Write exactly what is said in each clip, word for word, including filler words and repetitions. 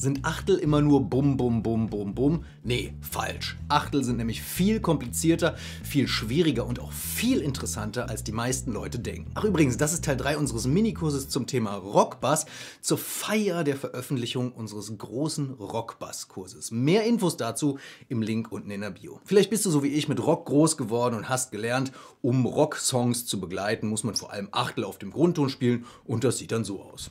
Sind Achtel immer nur bum, bum, bum, bum, bum? Nee, falsch. Achtel sind nämlich viel komplizierter, viel schwieriger und auch viel interessanter, als die meisten Leute denken. Ach übrigens, das ist Teil drei unseres Minikurses zum Thema Rockbass zur Feier der Veröffentlichung unseres großen Rockbass-Kurses. Mehr Infos dazu im Link unten in der Bio. Vielleicht bist du so wie ich mit Rock groß geworden und hast gelernt, um Rocksongs zu begleiten, muss man vor allem Achtel auf dem Grundton spielen und das sieht dann so aus.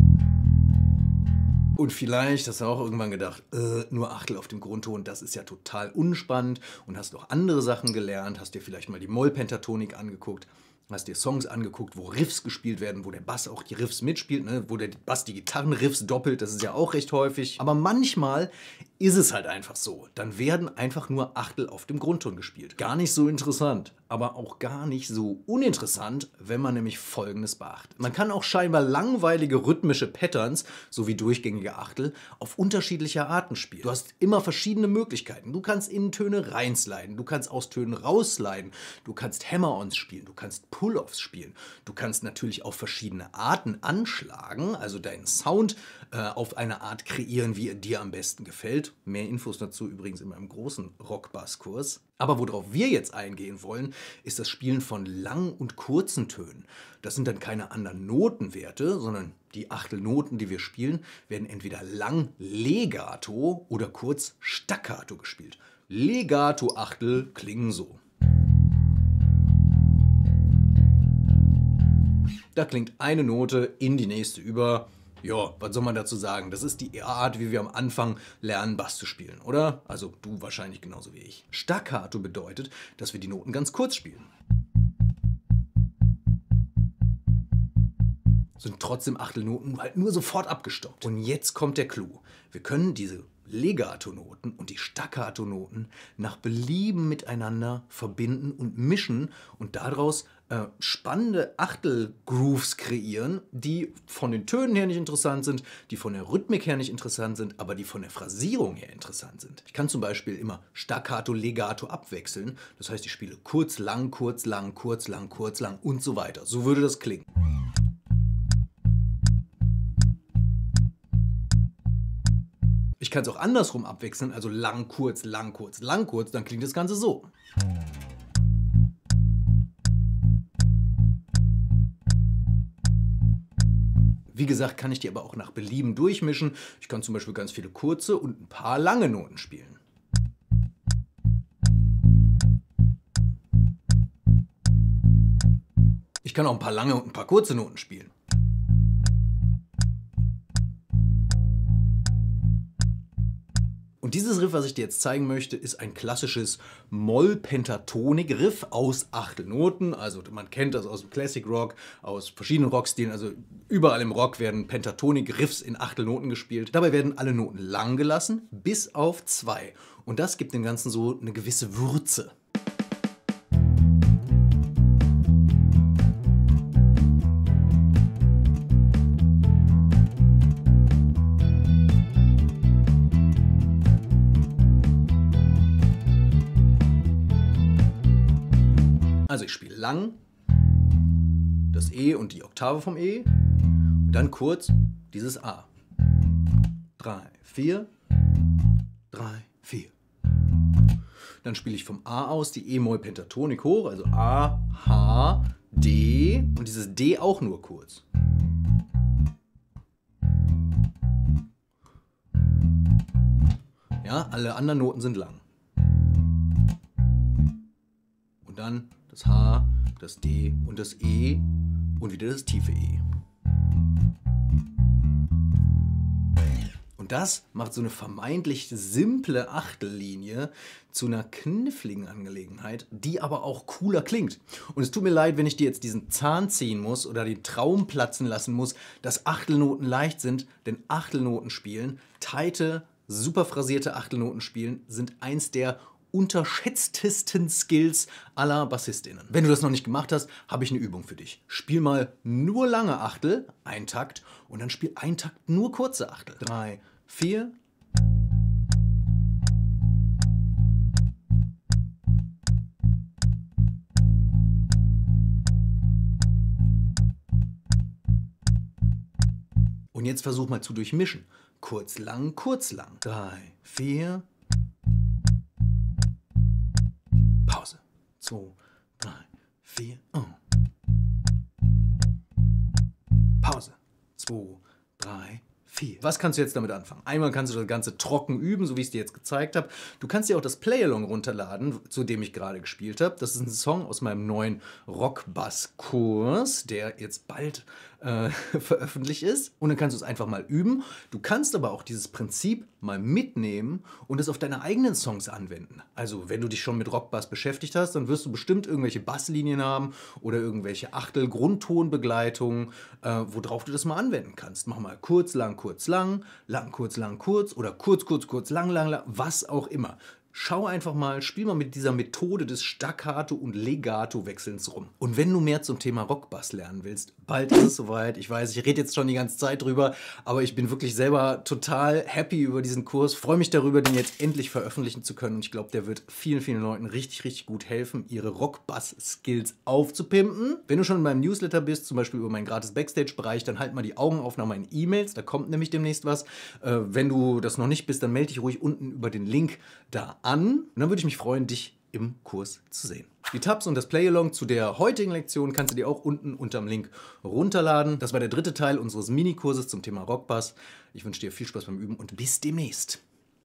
Und vielleicht hast du auch irgendwann gedacht, äh, nur Achtel auf dem Grundton, das ist ja total unspannend und hast noch andere Sachen gelernt, hast dir vielleicht mal die Mollpentatonik angeguckt, hast dir Songs angeguckt, wo Riffs gespielt werden, wo der Bass auch die Riffs mitspielt, ne? Wo der Bass die Gitarrenriffs doppelt, das ist ja auch recht häufig. Aber manchmal ist es halt einfach so. Dann werden einfach nur Achtel auf dem Grundton gespielt. Gar nicht so interessant, aber auch gar nicht so uninteressant, wenn man nämlich Folgendes beachtet. Man kann auch scheinbar langweilige rhythmische Patterns, sowie durchgängige Achtel, auf unterschiedliche Arten spielen. Du hast immer verschiedene Möglichkeiten. Du kannst Innentöne reinsliden, du kannst aus Tönen raussliden, du kannst Hammer-Ons spielen, du kannst Pull-Offs spielen. Du kannst natürlich auf verschiedene Arten anschlagen, also deinen Sound äh, auf eine Art kreieren, wie er dir am besten gefällt. Mehr Infos dazu übrigens in meinem großen Rockbass-Kurs. Aber worauf wir jetzt eingehen wollen, ist das Spielen von langen und kurzen Tönen. Das sind dann keine anderen Notenwerte, sondern die Achtelnoten, die wir spielen, werden entweder lang Legato oder kurz Staccato gespielt. Legato-Achtel klingen so. Da klingt eine Note in die nächste über. Ja, was soll man dazu sagen? Das ist die Art, wie wir am Anfang lernen, Bass zu spielen, oder? Also du wahrscheinlich genauso wie ich. Staccato bedeutet, dass wir die Noten ganz kurz spielen. Sind trotzdem Achtelnoten halt nur sofort abgestoppt. Und jetzt kommt der Clou. Wir können diese Legato-Noten und die Staccato-Noten nach Belieben miteinander verbinden und mischen und daraus äh, spannende Achtel-Grooves kreieren, die von den Tönen her nicht interessant sind, die von der Rhythmik her nicht interessant sind, aber die von der Phrasierung her interessant sind. Ich kann zum Beispiel immer Staccato, Legato abwechseln. Das heißt, ich spiele kurz, lang, kurz, lang, kurz, lang, kurz, lang und so weiter. So würde das klingen. Ich kann es auch andersrum abwechseln, also lang, kurz, lang, kurz, lang, kurz, dann klingt das Ganze so. Wie gesagt, kann ich die aber auch nach Belieben durchmischen. Ich kann zum Beispiel ganz viele kurze und ein paar lange Noten spielen. Ich kann auch ein paar lange und ein paar kurze Noten spielen. Und dieses Riff, was ich dir jetzt zeigen möchte, ist ein klassisches Moll-Pentatonik-Riff aus Achtelnoten. Also man kennt das aus dem Classic Rock, aus verschiedenen Rockstilen. Also überall im Rock werden Pentatonik-Riffs in Achtelnoten gespielt. Dabei werden alle Noten lang gelassen, bis auf zwei. Und das gibt dem Ganzen so eine gewisse Würze. Also ich spiele lang, das E und die Oktave vom E und dann kurz dieses A. drei, vier, drei, vier. Dann spiele ich vom A aus die E-Moll-Pentatonik hoch, also A, H, D und dieses D auch nur kurz. Ja, alle anderen Noten sind lang. Und dann das H, das D und das E und wieder das tiefe E. Und das macht so eine vermeintlich simple Achtellinie zu einer kniffligen Angelegenheit, die aber auch cooler klingt. Und es tut mir leid, wenn ich dir jetzt diesen Zahn ziehen muss oder den Traum platzen lassen muss, dass Achtelnoten leicht sind, denn Achtelnoten spielen, tighte, super phrasierte Achtelnoten spielen, sind eins der unterschätztesten Skills aller BassistInnen. Wenn du das noch nicht gemacht hast, habe ich eine Übung für dich. Spiel mal nur lange Achtel, ein Takt, und dann spiel ein Takt nur kurze Achtel. Drei, vier. Und Und jetzt versuch mal zu durchmischen. Kurz, lang, kurz, lang. Drei, vier. Pause. Zwei, drei, vier. Oh. Pause. Zwei, drei, vier. Was kannst du jetzt damit anfangen? Einmal kannst du das Ganze trocken üben, so wie ich es dir jetzt gezeigt habe. Du kannst dir auch das Playalong runterladen, zu dem ich gerade gespielt habe. Das ist ein Song aus meinem neuen Rockbass-Kurs, der jetzt bald äh, veröffentlicht ist. Und dann kannst du es einfach mal üben. Du kannst aber auch dieses Prinzip mal mitnehmen und es auf deine eigenen Songs anwenden. Also wenn du dich schon mit Rockbass beschäftigt hast, dann wirst du bestimmt irgendwelche Basslinien haben oder irgendwelche Achtel-Grundtonbegleitungen, äh, worauf du das mal anwenden kannst. Mach mal kurz, lang, kurz, lang, lang, kurz, lang, kurz oder kurz, kurz, kurz, lang, lang, lang, was auch immer. Schau einfach mal, spiel mal mit dieser Methode des Staccato- und Legato-Wechselns rum. Und wenn du mehr zum Thema Rockbass lernen willst, bald ist es soweit. Ich weiß, ich rede jetzt schon die ganze Zeit drüber, aber ich bin wirklich selber total happy über diesen Kurs. Freue mich darüber, den jetzt endlich veröffentlichen zu können. Und ich glaube, der wird vielen, vielen Leuten richtig, richtig gut helfen, ihre Rockbass-Skills aufzupimpen. Wenn du schon in meinem Newsletter bist, zum Beispiel über meinen gratis Backstage-Bereich, dann halt mal die Augen auf nach meinen E-Mails. Da kommt nämlich demnächst was. Äh, wenn du das noch nicht bist, dann melde dich ruhig unten über den Link da an. Und dann würde ich mich freuen, dich im Kurs zu sehen. Die Tabs und das Playalong zu der heutigen Lektion kannst du dir auch unten unterm Link runterladen. Das war der dritte Teil unseres Minikurses zum Thema Rockbass. Ich wünsche dir viel Spaß beim Üben und bis demnächst.